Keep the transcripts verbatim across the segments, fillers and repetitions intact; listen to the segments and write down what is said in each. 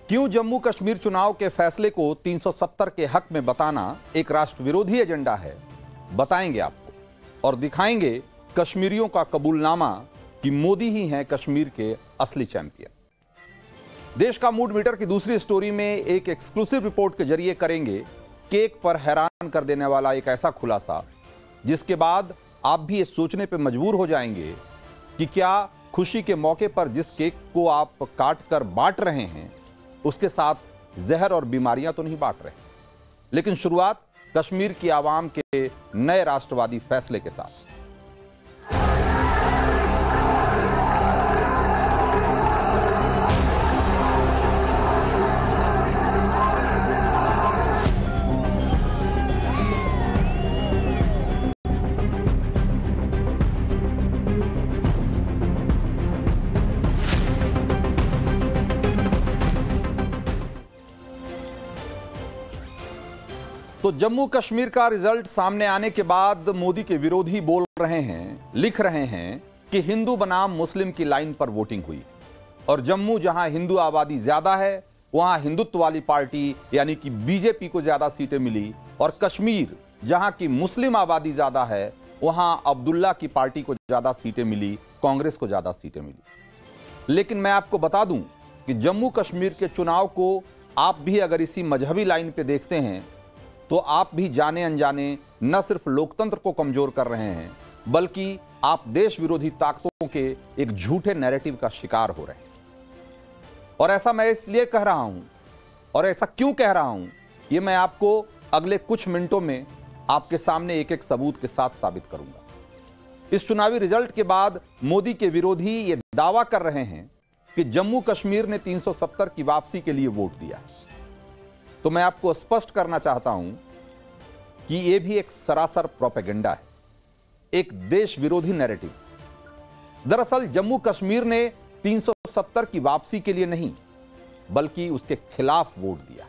क्यों जम्मू कश्मीर चुनाव के फैसले को तीन सौ सत्तर के हक में बताना एक राष्ट्र विरोधी एजेंडा है, बताएंगे आपको और दिखाएंगे कश्मीरियों का कबूलनामा कि मोदी ही हैं कश्मीर के असली चैंपियन। देश का मूड मीटर की दूसरी स्टोरी में एक एक्सक्लूसिव रिपोर्ट के जरिए करेंगे केक पर हैरान कर देने वाला एक ऐसा खुलासा जिसके बाद आप भी ये सोचने पर मजबूर हो जाएंगे कि क्या खुशी के मौके पर जिस केक को आप काट कर बांट रहे हैं उसके साथ जहर और बीमारियां तो नहीं बांट रहे। लेकिन शुरुआत कश्मीर की आवाम के नए राष्ट्रवादी फैसले के साथ। तो जम्मू कश्मीर का रिजल्ट सामने आने के बाद मोदी के विरोधी बोल रहे हैं, लिख रहे हैं कि हिंदू बनाम मुस्लिम की लाइन पर वोटिंग हुई और जम्मू जहां हिंदू आबादी ज्यादा है वहां हिंदुत्व वाली पार्टी यानी कि बीजेपी को ज्यादा सीटें मिली और कश्मीर जहां की मुस्लिम आबादी ज्यादा है वहां अब्दुल्ला की पार्टी को ज्यादा सीटें मिली, कांग्रेस को ज्यादा सीटें मिली। लेकिन मैं आपको बता दूं कि जम्मू कश्मीर के चुनाव को आप भी अगर इसी मजहबी लाइन पे देखते हैं तो आप भी जाने अनजाने न सिर्फ लोकतंत्र को कमजोर कर रहे हैं बल्कि आप देश विरोधी ताकतों के एक झूठे नैरेटिव का शिकार हो रहे हैं। और ऐसा मैं इसलिए कह रहा हूं और ऐसा क्यों कह रहा हूं यह मैं आपको अगले कुछ मिनटों में आपके सामने एक एक सबूत के साथ साबित करूंगा। इस चुनावी रिजल्ट के बाद मोदी के विरोधी ये दावा कर रहे हैं कि जम्मू कश्मीर ने तीन सौ सत्तर की वापसी के लिए वोट दिया। तो मैं आपको स्पष्ट करना चाहता हूं कि यह भी एक सरासर प्रोपेगेंडा है, एक देश विरोधी नैरेटिव। दरअसल जम्मू कश्मीर ने तीन सौ सत्तर की वापसी के लिए नहीं बल्कि उसके खिलाफ वोट दिया।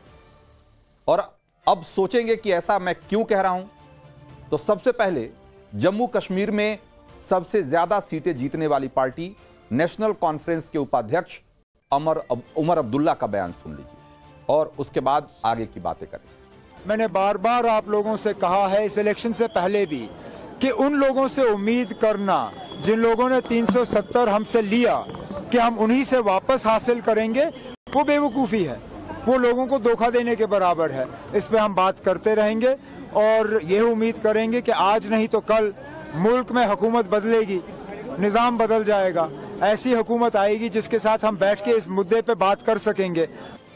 और अब सोचेंगे कि ऐसा मैं क्यों कह रहा हूं, तो सबसे पहले जम्मू कश्मीर में सबसे ज्यादा सीटें जीतने वाली पार्टी नेशनल कॉन्फ्रेंस के उपाध्यक्ष अमर उमर अब्दुल्ला का बयान सुन लीजिए और उसके बाद आगे की बातें करें। मैंने बार बार आप लोगों से कहा है इस इलेक्शन से पहले भी कि उन लोगों से उम्मीद करना जिन लोगों ने तीन सौ सत्तर हमसे लिया कि हम उन्हीं से वापस हासिल करेंगे, वो बेवकूफ़ी है, वो लोगों को धोखा देने के बराबर है। इस पे हम बात करते रहेंगे और यह उम्मीद करेंगे कि आज नहीं तो कल मुल्क में हुकूमत बदलेगी, निज़ाम बदल जाएगा, ऐसी हुकूमत आएगी जिसके साथ हम बैठ के इस मुद्दे पे बात कर सकेंगे।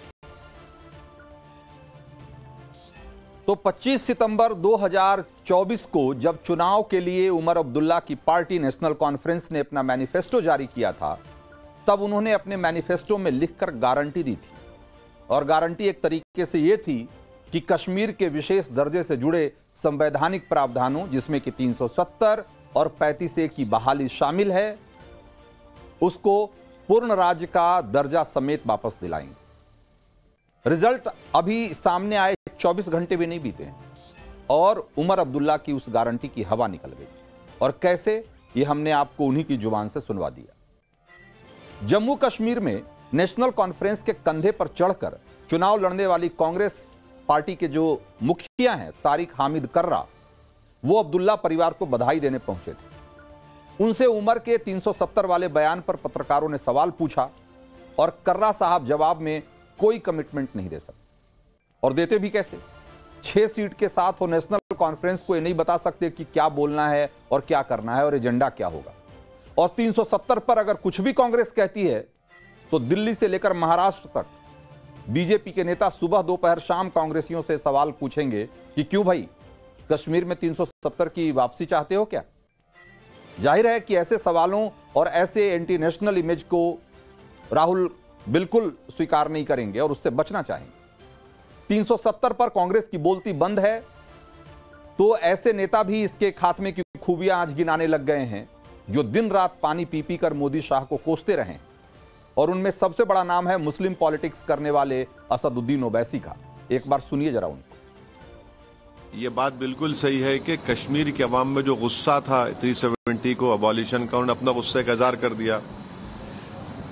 तो पच्चीस सितंबर दो हज़ार चौबीस को जब चुनाव के लिए उमर अब्दुल्ला की पार्टी नेशनल कॉन्फ्रेंस ने अपना मैनिफेस्टो जारी किया था, तब उन्होंने अपने मैनिफेस्टो में लिखकर गारंटी दी थी और गारंटी एक तरीके से यह थी कि कश्मीर के विशेष दर्जे से जुड़े संवैधानिक प्रावधानों जिसमें कि तीन सौ सत्तर और पैंतीस ए की बहाली शामिल है, उसको पूर्ण राज्य का दर्जा समेत वापस दिलाएंगे। रिजल्ट अभी सामने आए चौबीस घंटे भी नहीं बीते और उमर अब्दुल्ला की उस गारंटी की हवा निकल गई। और कैसे, ये हमने आपको उन्हीं की जुबान से सुनवा दिया। जम्मू कश्मीर में नेशनल कॉन्फ्रेंस के कंधे पर चढ़कर चुनाव लड़ने वाली कांग्रेस पार्टी के जो मुखिया हैं तारिक हामिद कर्रा, वो अब्दुल्ला परिवार को बधाई देने पहुंचे थे। उनसे उमर के तीन सौ सत्तर वाले बयान पर पत्रकारों ने सवाल पूछा और कर्रा साहब जवाब में कोई कमिटमेंट नहीं दे सकते। और देते भी कैसे? छह सीट के साथ हो नेशनल कॉन्फ्रेंस को ये नहीं बता सकते कि क्या बोलना है और क्या करना है और एजेंडा क्या होगा। और तीन सौ सत्तर पर अगर कुछ भी कांग्रेस कहती है तो दिल्ली से लेकर महाराष्ट्र तक बीजेपी के नेता सुबह दोपहर शाम कांग्रेसियों से सवाल पूछेंगे कि क्यों भाई कश्मीर में तीन सौ सत्तर की वापसी चाहते हो क्या? जाहिर है कि ऐसे सवालों और ऐसे एंटी नेशनल इमेज को राहुल बिल्कुल स्वीकार नहीं करेंगे और उससे बचना चाहेंगे। तीन सौ सत्तर पर कांग्रेस की बोलती बंद है तो ऐसे नेता भी इसके खात्मे की खूबियां आज गिनाने लग गए हैं जो दिन रात पानी पी पी कर मोदी शाह को कोसते रहे। और उनमें सबसे बड़ा नाम है मुस्लिम पॉलिटिक्स करने वाले असदुद्दीन ओवैसी का। एक बार सुनिए जरा उनको। ये बात बिल्कुल सही है कि कश्मीर के अवाम में जो गुस्सा था तीन सौ सत्तर को अबॉलिशन का, उन्होंने अपना गुस्से का इजहार कर दिया।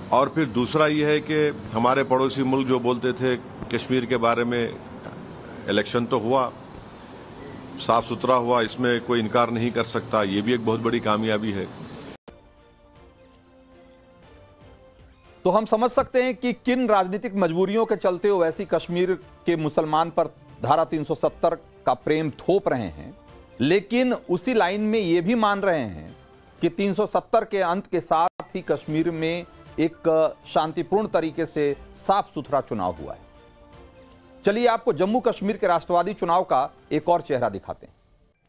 और फिर दूसरा ये है कि हमारे पड़ोसी मुल्क जो बोलते थे कश्मीर के बारे में, इलेक्शन तो हुआ, साफ सुथरा हुआ, इसमें कोई इनकार नहीं कर सकता, ये भी एक बहुत बड़ी कामयाबी है। तो हम समझ सकते हैं कि किन राजनीतिक मजबूरियों के चलते ओवैसी कश्मीर के मुसलमान पर धारा तीन सौ सत्तर का प्रेम थोप रहे हैं, लेकिन उसी लाइन में यह भी मान रहे हैं कि तीन सौ सत्तर के अंत के साथ ही कश्मीर में एक शांतिपूर्ण तरीके से साफ सुथरा चुनाव हुआ है। चलिए आपको जम्मू कश्मीर के राष्ट्रवादी चुनाव का एक और चेहरा दिखाते हैं।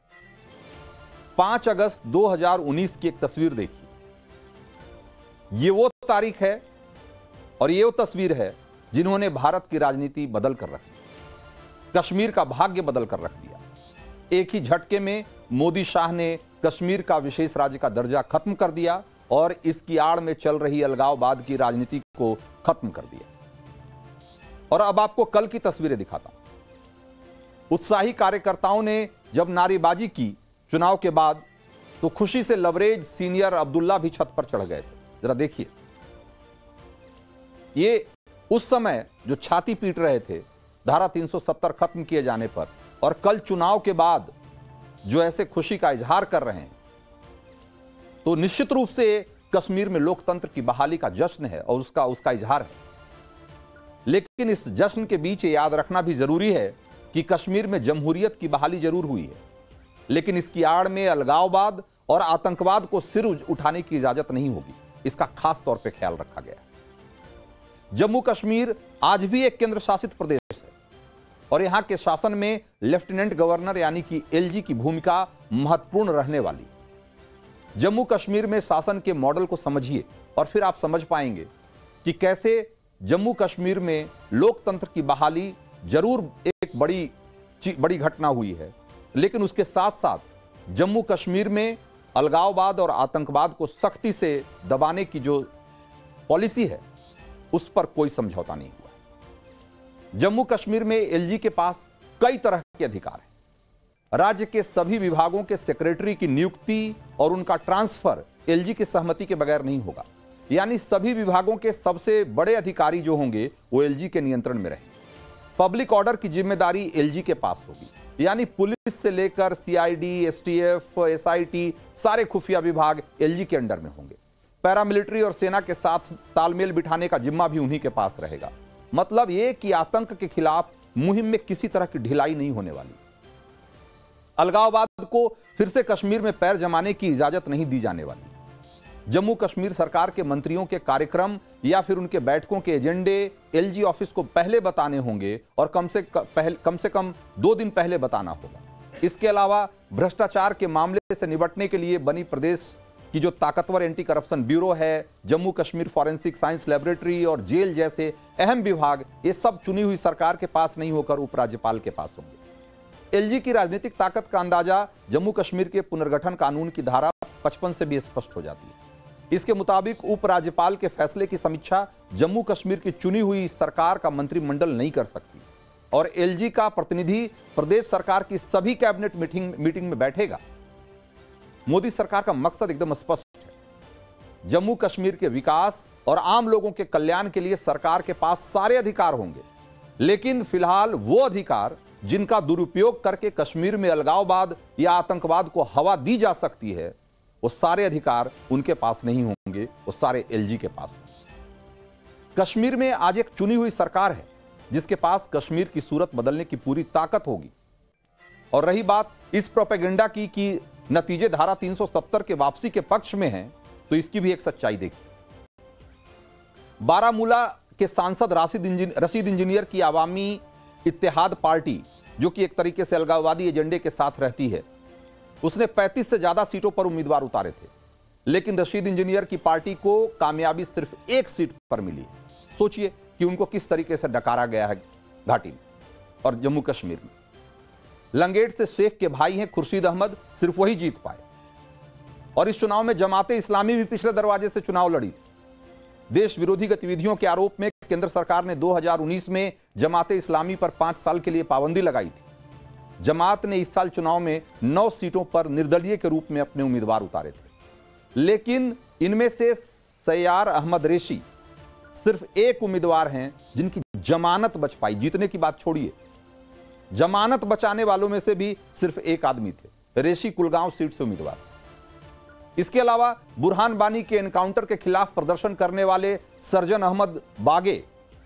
पांच अगस्त दो हज़ार उन्नीस की एक तस्वीर देखिए। यह वो तारीख है और ये वो तस्वीर है जिन्होंने भारत की राजनीति बदल कर रख दी, कश्मीर का भाग्य बदल कर रख दिया। एक ही झटके में मोदी शाह ने कश्मीर का विशेष राज्य का दर्जा खत्म कर दिया और इसकी आड़ में चल रही अलगाववाद की राजनीति को खत्म कर दिया। और अब आपको कल की तस्वीरें दिखाता हूं। उत्साही कार्यकर्ताओं ने जब नारेबाजी की चुनाव के बाद, तो खुशी से लवरेज सीनियर अब्दुल्ला भी छत पर चढ़ गए थे। जरा देखिए, ये उस समय जो छाती पीट रहे थे धारा तीन सौ सत्तर खत्म किए जाने पर, और कल चुनाव के बाद जो ऐसे खुशी का इजहार कर रहे हैं, तो निश्चित रूप से कश्मीर में लोकतंत्र की बहाली का जश्न है और उसका उसका इजहार है। लेकिन इस जश्न के बीच याद रखना भी जरूरी है कि कश्मीर में जमहूरियत की बहाली जरूर हुई है, लेकिन इसकी आड़ में अलगाववाद और आतंकवाद को सिर उठाने की इजाजत नहीं होगी। इसका खास तौर पर ख्याल रखा गया है। जम्मू कश्मीर आज भी एक केंद्र शासित प्रदेश है और यहां के शासन में लेफ्टिनेंट गवर्नर यानी कि एलजी की भूमिका महत्वपूर्ण रहने वाली। जम्मू कश्मीर में शासन के मॉडल को समझिए और फिर आप समझ पाएंगे कि कैसे जम्मू कश्मीर में लोकतंत्र की बहाली जरूर एक बड़ी बड़ी घटना हुई है, लेकिन उसके साथ साथ जम्मू कश्मीर में अलगाववाद और आतंकवाद को सख्ती से दबाने की जो पॉलिसी है उस पर कोई समझौता नहीं हुआ। जम्मू कश्मीर में एलजी के पास कई तरह के अधिकार हैं। राज्य के सभी विभागों के सेक्रेटरी की नियुक्ति और उनका ट्रांसफर एलजी की सहमति के बगैर नहीं होगा, यानी सभी विभागों के सबसे बड़े अधिकारी जो होंगे वो एलजी के नियंत्रण में रहेंगे। पब्लिक ऑर्डर की जिम्मेदारी एलजी के पास होगी, यानी पुलिस से लेकर सीआईडी, एसटीएफ, एसआईटी सारे खुफिया विभाग एलजी के अंडर में होंगे। पैरामिलिट्री और सेना के साथ तालमेल बिठाने का जिम्मा भी उन्हीं के पास रहेगा। मतलब यह कि आतंक के खिलाफ मुहिम में किसी तरह की ढिलाई नहीं होने वाली। अलगाववाद को फिर से कश्मीर में पैर जमाने की इजाजत नहीं दी जाने वाली। जम्मू कश्मीर सरकार के मंत्रियों के कार्यक्रम या फिर उनके बैठकों के एजेंडे एलजी ऑफिस को पहले बताने होंगे और कम से पहले कम से कम दो दिन पहले बताना होगा। इसके अलावा भ्रष्टाचार के मामले से निपटने के लिए बनी प्रदेश की जो ताकतवर एंटी करप्शन ब्यूरो है, Jammu Kashmir forensic science laboratory और जेल जैसे अहम विभाग, ये सब चुनी हुई सरकार के पास नहीं होकर उपराज्यपाल के पास होंगे। एलजी की राजनीतिक ताकत का अंदाजा जम्मू कश्मीर के पुनर्गठन कानून की धारा पचपन से भी स्पष्ट हो जाती है। इसके मुताबिक उपराज्यपाल के फैसले की समीक्षा जम्मू कश्मीर की चुनी हुई सरकार का मंत्रिमंडल नहीं कर सकती और एलजी का प्रतिनिधि प्रदेश सरकार की सभी कैबिनेट मीटिंग मीटिंग में बैठेगा। मोदी सरकार का मकसद एकदम स्पष्ट है। जम्मू कश्मीर के विकास और आम लोगों के कल्याण के लिए सरकार के पास सारे अधिकार होंगे, लेकिन फिलहाल वो अधिकार जिनका दुरुपयोग करके कश्मीर में अलगाववाद या आतंकवाद को हवा दी जा सकती है, वो सारे अधिकार उनके पास नहीं होंगे, वो सारे एलजी के पास होंगे। कश्मीर में आज एक चुनी हुई सरकार है जिसके पास कश्मीर की सूरत बदलने की पूरी ताकत होगी। और रही बात इस प्रोपेगेंडा की कि नतीजे धारा तीन सौ सत्तर के वापसी के पक्ष में हैं, तो इसकी भी एक सच्चाई देखिए। बारामूला के सांसद राशिद इंजीनियर रशीद इंजीनियर की आवामी इत्तेहाद पार्टी, जो कि एक तरीके से अलगाववादी एजेंडे के साथ रहती है, उसने पैंतीस से ज्यादा सीटों पर उम्मीदवार उतारे थे, लेकिन रशीद इंजीनियर की पार्टी को कामयाबी सिर्फ एक सीट पर मिली। सोचिए कि उनको किस तरीके से डकारा गया है घाटी में और जम्मू कश्मीर में। लंगेट से शेख के भाई हैं खुर्शीद अहमद, सिर्फ वही जीत पाए। और इस चुनाव में जमाते इस्लामी भी पिछले दरवाजे से चुनाव लड़ी। देश विरोधी गतिविधियों के आरोप में केंद्र सरकार ने दो हज़ार उन्नीस में जमाते इस्लामी पर पांच साल के लिए पाबंदी लगाई थी। जमात ने इस साल चुनाव में नौ सीटों पर निर्दलीय के रूप में अपने उम्मीदवार उतारे थे, लेकिन इनमें से सैयार अहमद रेशी सिर्फ एक उम्मीदवार हैं जिनकी जमानत बच पाई। जीतने की बात छोड़िए, जमानत बचाने वालों में से भी सिर्फ एक आदमी थे, रेशी कुलगांव सीट से उम्मीदवार। इसके अलावा बुरहान बानी के एनकाउंटर के खिलाफ प्रदर्शन करने वाले सर्जन अहमद बागे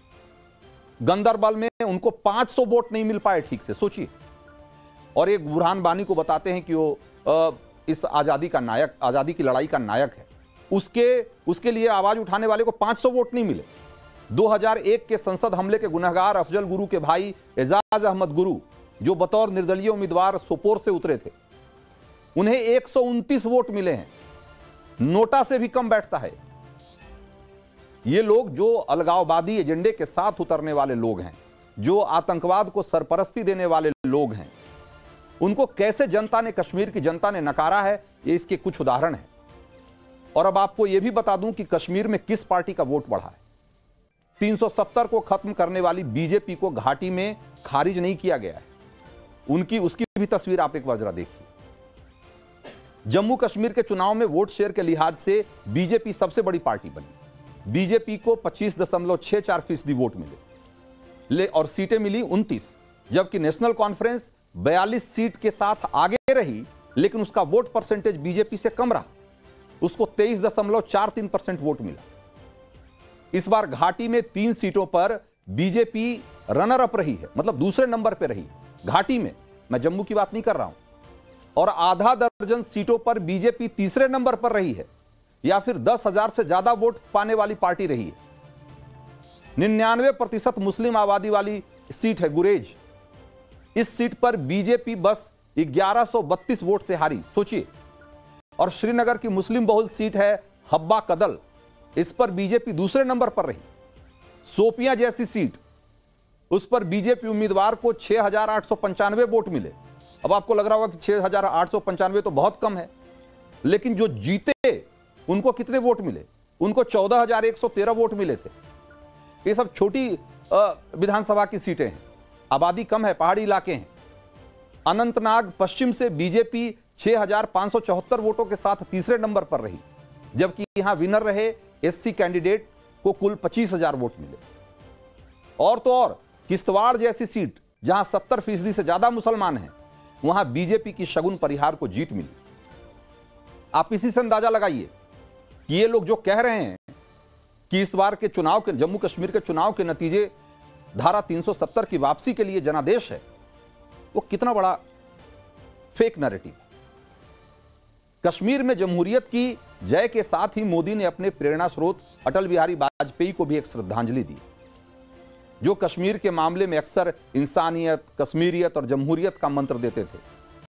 गंदरबल में उनको पांच सौ वोट नहीं मिल पाए ठीक से, सोचिए। और एक बुरहान बानी को बताते हैं कि वो आ, इस आजादी का नायक, आजादी की लड़ाई का नायक है, उसके उसके लिए आवाज उठाने वाले को पांच सौ वोट नहीं मिले। दो हज़ार एक के संसद हमले के गुनहगार अफजल गुरु के भाई एजाज अहमद गुरु, जो बतौर निर्दलीय उम्मीदवार सोपोर से उतरे थे, उन्हें एक सौ उनतीस वोट मिले हैं। नोटा से भी कम बैठता है। ये लोग जो अलगाववादी एजेंडे के साथ उतरने वाले लोग हैं, जो आतंकवाद को सरपरस्ती देने वाले लोग हैं, उनको कैसे जनता ने, कश्मीर की जनता ने नकारा है, ये इसके कुछ उदाहरण हैं। और अब आपको यह भी बता दूं कि कश्मीर में किस पार्टी का वोट बढ़ा है। तीन सौ सत्तर को खत्म करने वाली बीजेपी को घाटी में खारिज नहीं किया गया है। उनकी उसकी भी तस्वीर आप एक बार जरा देखिए। जम्मू कश्मीर के चुनाव में वोट शेयर के लिहाज से बीजेपी सबसे बड़ी पार्टी बनी। बीजेपी को पच्चीस दशमलव छह चार फीसदी वोट मिले ले और सीटें मिली उनतीस, जबकि नेशनल कॉन्फ्रेंस बयालीस सीट के साथ आगे रही, लेकिन उसका वोट परसेंटेज बीजेपी से कम रहा। उसको तेईस दशमलव चार तीन परसेंट वोट मिला। इस बार घाटी में तीन सीटों पर बीजेपी रनर अप रही है, मतलब दूसरे नंबर पर रही घाटी में। मैं जम्मू की बात नहीं कर रहा हूं। और आधा दर्जन सीटों पर बीजेपी तीसरे नंबर पर रही है, या फिर दस हजार से ज्यादा वोट पाने वाली पार्टी रही है। निन्यानवे प्रतिशत मुस्लिम आबादी वाली सीट है गुरेज। इस सीट पर बीजेपी बस ग्यारह सौ बत्तीस वोट से हारी, सोचिए। और श्रीनगर की मुस्लिम बहुल सीट है हब्बा कदल, इस पर बीजेपी दूसरे नंबर पर रही। सोपियां जैसी सीट, उस पर बीजेपी उम्मीदवार को छह हजार आठ सौ पंचानवे वोट मिले। अब आपको लग रहा होगा कि छह हजार आठ सौ पंचानवे तो बहुत कम है, लेकिन जो जीते उनको कितने वोट मिले? उनको चौदह हजार एक सौ तेरह वोट मिले थे। ये सब छोटी विधानसभा की सीटें हैं, आबादी कम है, पहाड़ी इलाके हैं। अनंतनाग पश्चिम से बीजेपी छह हजार पांच सौ चौहत्तर वोटों के साथ तीसरे नंबर पर रही, जबकि यहां विनर रहे एससी कैंडिडेट को कुल पच्चीस हजार वोट मिले। और तो और किश्तवाड़ जैसी सीट, जहां सत्तर फीसदी से ज्यादा मुसलमान हैं, वहां बीजेपी की शगुन परिहार को जीत मिली। आप इसी से अंदाजा लगाइए कि ये लोग जो कह रहे हैं कि इस बार के चुनाव के, जम्मू कश्मीर के चुनाव के नतीजे धारा तीन सौ सत्तर की वापसी के लिए जनादेश है, वो कितना बड़ा फेक नैरेटिव है। कश्मीर में जमहूरियत की जय के साथ ही मोदी ने अपने प्रेरणा स्रोत अटल बिहारी वाजपेयी को भी एक श्रद्धांजलि दी, जो कश्मीर के मामले में अक्सर इंसानियत, कश्मीरियत और जमहूरियत का मंत्र देते थे।